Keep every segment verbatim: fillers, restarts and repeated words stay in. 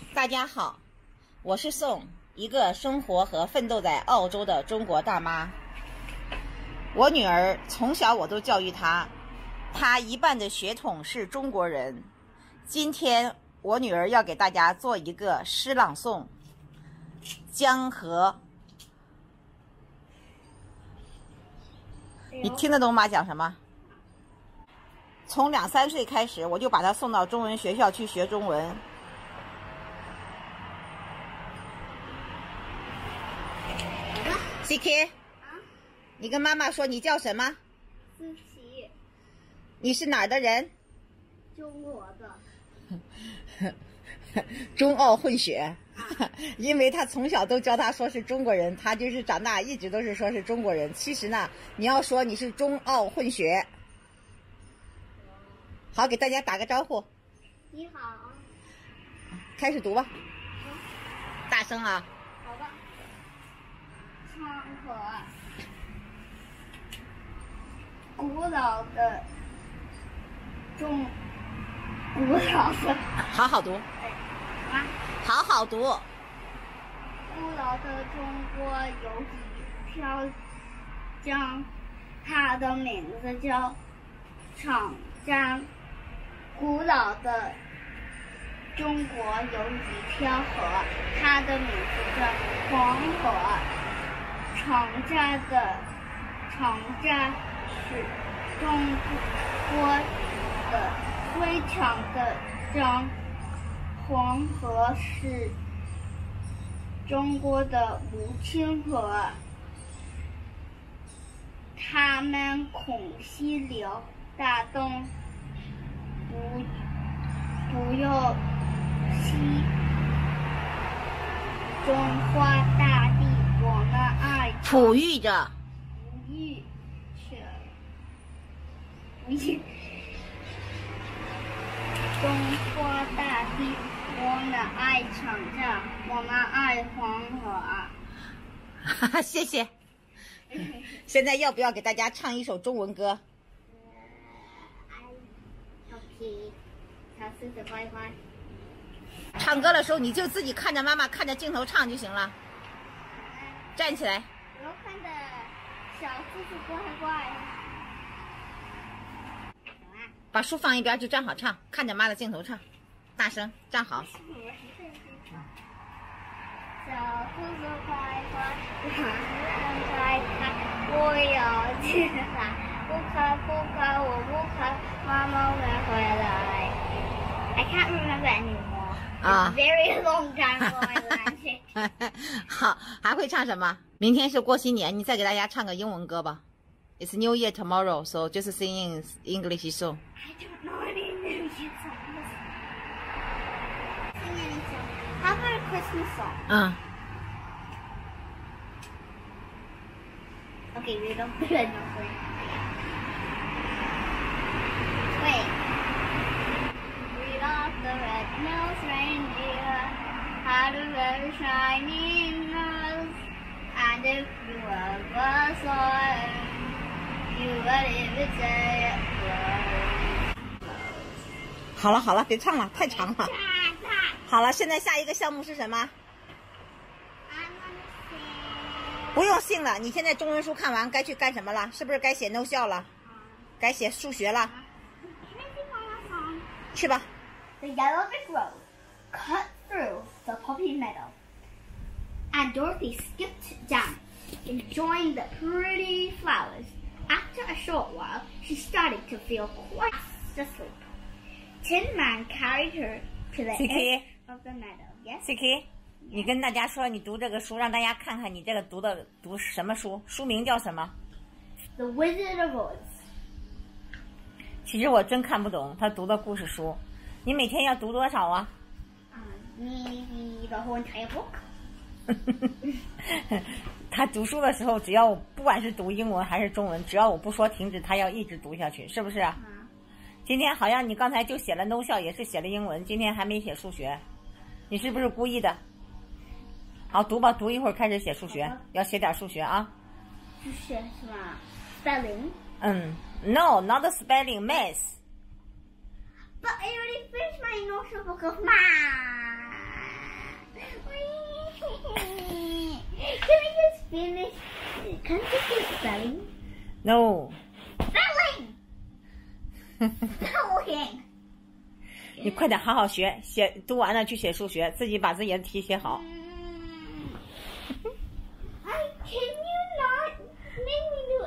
大家好，我是宋，一个生活和奋斗在澳洲的中国大妈。我女儿从小我都教育她，她一半的血统是中国人。今天我女儿要给大家做一个诗朗诵，江河。你听得懂妈讲什么？从两三岁开始，我就把她送到中文学校去学中文。C K， 啊，你跟妈妈说你叫什么？ 思琪。 你是哪儿的人？ 中国的。 中澳混血，啊、因为他从小都教他说是中国人，他就是长大一直都是说是中国人。其实呢，你要说你是中澳混血。好，给大家打个招呼。 你好。 开始读吧。 嗯、 大声啊！ 好的。昌河，古老的中，古老的， 好好读。 啊， 好好读。 古老的中国有一条江，它的名字叫长江。古老的中国有一条河，它的名字叫黄河。长江的长江是中国的最长的江，黄河是中国的母亲河，它们空溪流大东，不不由西中华大地我们爱哺育着， 哺育着，哺育中华大地，我们爱长江，我们爱黄河啊！ 哈哈，谢谢。现在要不要给大家唱一首中文歌？ 小狮子乖乖。 唱歌的时候你就自己看着妈妈，看着镜头唱就行了。站起来。 我要看着小狮子乖乖。 把书放一边，就站好唱，看着妈的镜头唱，大声站好。 小狮子乖乖，乖乖，我要进来，不开不开，我不开，妈妈会回来。I can't remember anymore. It's a very long time ago I learned it. 好，还会唱什么？明天是过新年，你再给大家唱个英文歌吧。It's New Year tomorrow, so just sing English song. I don't know any New Year songs. Sing any song. How about a Christmas song? 嗯。 Okay, we don't do it now. Wait. Rudolph the red-nosed reindeer had a very shiny nose, and if you ever saw it, you would even say it was. 好了好了，别唱了，太长了。好了，现在下一个项目是什么？不用信了，你现在中文书看完，该去干什么了？是不是该写 no 笑了？该写数学了？去吧。 The yellow brick road cut through the poppy meadow, and Dorothy skipped down, enjoying the pretty flowers. After a short while, she started to feel quite asleep. Tin Man carried her to the edge of the meadow. Yes. C K， 你跟大家说，你读这个书，让大家看看你这个读的读什么书，书名叫什么 ？The Wizard of Oz。 其实我真看不懂他读的故事书。你每天要读多少啊？ 啊，你 the whole entire book。 他读书的时候，只要我不管是读英文还是中文，只要我不说停止，他要一直读下去，是不是啊？ 啊。 今天好像你刚才就写了 no 笑，也是写了英文，今天还没写数学，你是不是故意的？好，读吧，读一会儿开始写数学，要写点数学啊。 数学是吧 ？Spelling。 嗯 ，No, not the spelling, math. But I already finished my notion book of math. I just finish? Can I just do spelling? No. Spelling. Spelling. 你快点好好学，写读完了去写数学，自己把自己的题写好。 I can you not make me do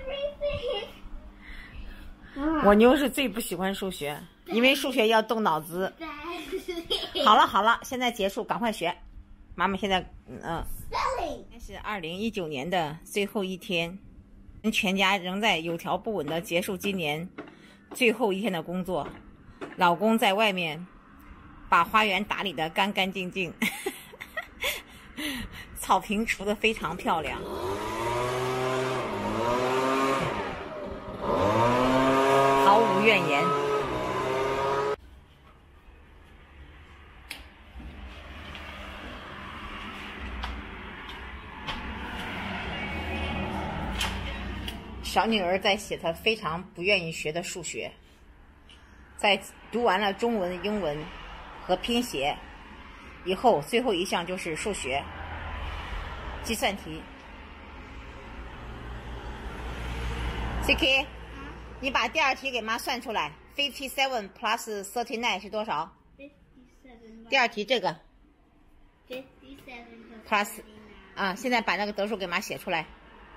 everything? 我妞是最不喜欢数学，因为数学要动脑子。好了好了，现在结束，赶快学。妈妈现在嗯，这是二零一九年的最后一天，全家仍在有条不紊的结束今年最后一天的工作。老公在外面把花园打理得干干净净，草坪除得非常漂亮，毫无怨言。小女儿在写她非常不愿意学的数学。在读完了中文、英文和拼写以后，最后一项就是数学计算题。C K， 你把第二题给妈算出来 ，fifty-seven plus thirty-nine 是多少？ fifty-seven. 第二题这个 fifty-seven plus 啊，现在把那个得数给妈写出来。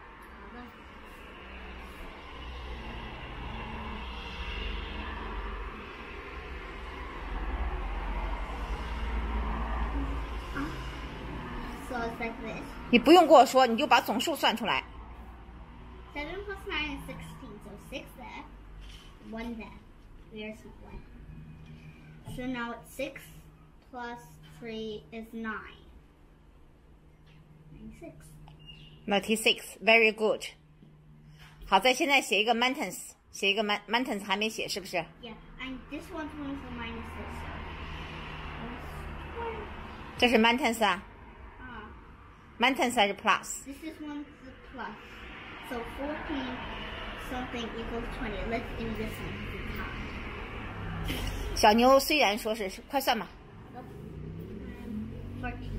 So it's like this. 你不用跟我说，你就把总数算出来。 Seven plus nine is sixteen. So six there, one there. There's one. So now it's six plus three is nine. Ninety-six. 那题 six，very good。好，在现在写一个 mountains， 写一个 mountains 还没写，是不是？ Yeah, and this one's one for minus six. 这是 mountains 啊。 Ah. mountains 还是 plus？ This is one the plus. So fourteen something equals twenty. Let's do this one. 小牛虽然说是快算吧。 fourteen.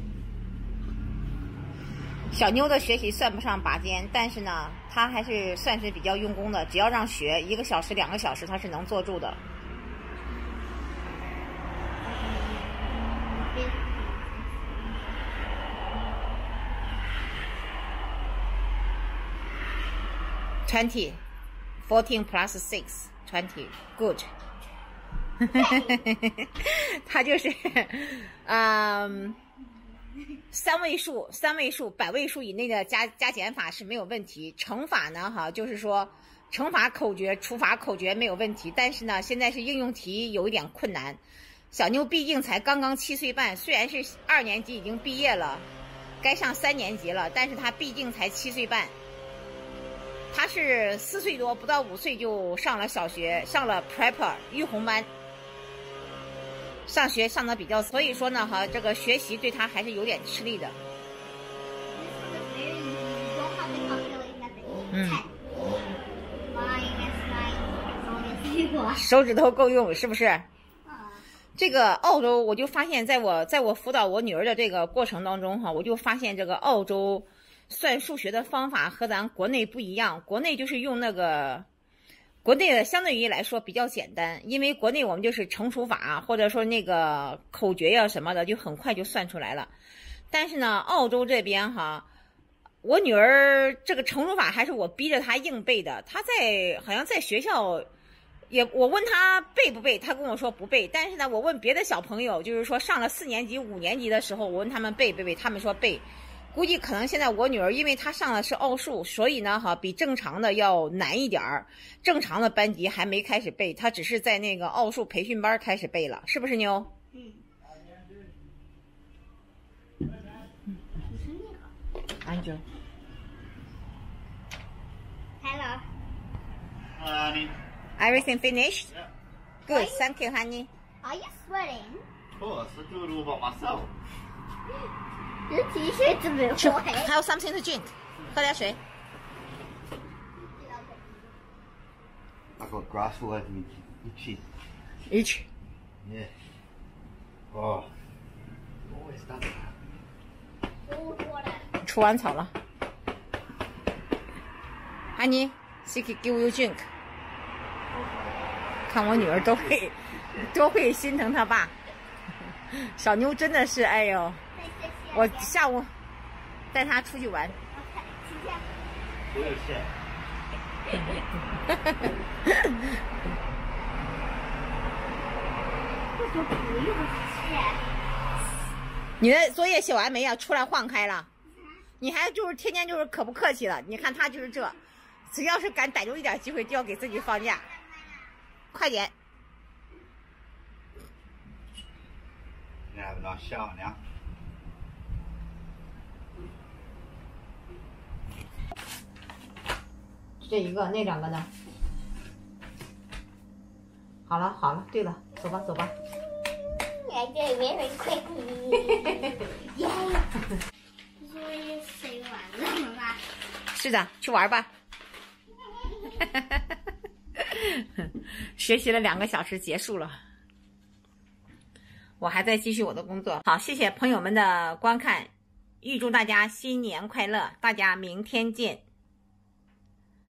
小妞的学习算不上拔尖，但是呢，她还是算是比较用功的。只要让学一个小时、两个小时，她是能坐住的。Twenty, fourteen plus six, twenty. Good. 他就是，嗯。三位数、三位数、百位数以内的加加减法是没有问题。乘法呢，哈，就是说乘法口诀、除法口诀没有问题。但是呢，现在是应用题有一点困难。小妞毕竟才刚刚七岁半，虽然是二年级已经毕业了，该上三年级了，但是她毕竟才七岁半。她是四岁多，不到五岁就上了小学，上了 Prepper 育红班。上学上的比较，所以说呢，哈，这个学习对他还是有点吃力的。嗯。手指头够用，是不是？这个澳洲，我就发现，在我在我辅导我女儿的这个过程当中，哈，我就发现这个澳洲算数学的方法和咱国内不一样。国内就是用那个。国内的相对于来说比较简单，因为国内我们就是乘除法或者说那个口诀呀什么的，就很快就算出来了。但是呢，澳洲这边哈，我女儿这个乘除法还是我逼着她硬背的。她在好像在学校也，我问她背不背，她跟我说不背。但是呢，我问别的小朋友，就是说上了四年级、五年级的时候，我问他们背不背，他们说背。估计可能现在我女儿，因为她上的是奥数，所以呢，哈，比正常的要难一点儿。正常的班级还没开始背，她只是在那个奥数培训班开始背了，是不是妞？嗯。Angel. Hello. Honey. Everything finished? Yeah. Good. Thank you, honey. Are you sweating? Of course, I do it all by myself. Your t-shirt's a bit Sure. wet. Have something to drink. 喝点水。 I got grass all over me. Itchy. Itch. Yeah. Oh. Always does that. Cold water. 除完草了。Honey, she can give you drink。看我女儿都会，多会心疼她爸。小妞真的是，哎呦，我下午带她出去玩。 不用谢。 你的作业写完没有？出来晃开了。你还就是天天就是可不客气了。你看他就是这，只要是敢逮住一点机会，就要给自己放假。快点。 你还不能笑呢？ 这一个，那两个呢？好了好了，对了，走吧走吧。 I did very quickly. Yeah. 作业写完了吗？ 是的，去玩吧。学习了两个小时，结束了。我还在继续我的工作。好，谢谢朋友们的观看，预祝大家新年快乐，大家明天见。